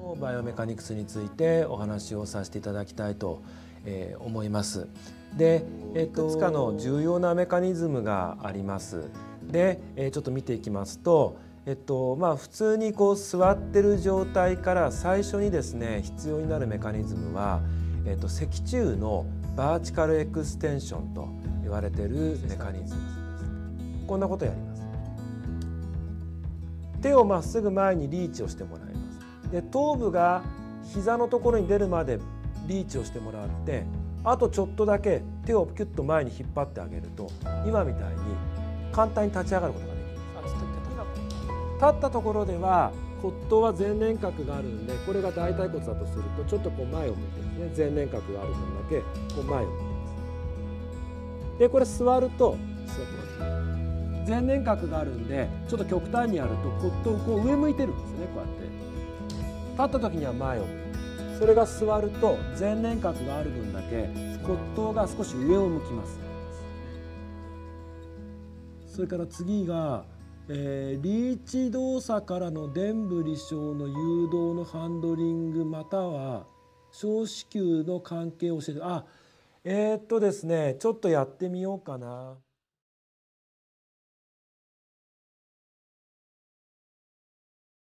バイオメカニクスについてお話をさせていただきたいと思います。で、いくつかの重要なメカニズムがあります。で、ちょっと見ていきますと、普通にこう座ってる状態から最初にですね必要になるメカニズムは、脊柱のバーチカルエクステンションと言われているメカニズムです。こんなことやります。手をまっすぐ前にリーチをしてもらいます。で、頭部が膝のところに出るまでリーチをしてもらって、あとちょっとだけ手をキュッと前に引っ張ってあげると、今みたいに簡単に立ち上がることができます。立ったところでは骨頭は前年核があるんで、これが大腿骨だとするとちょっとこう前を向いてですね、前年核がある分だけこう前を向いてます。で、これ座ると前年核があるんで、ちょっと極端にやると骨頭こう上向いてるんですね。こうやって立った時には前を向いて、それが座ると前年核がある分だけ骨頭が少し上を向きます。それから次が、リーチ動作からの臀部離床の誘導のハンドリングまたは小子宮の関係を教えて、ですね、ちょっとやってみようかな。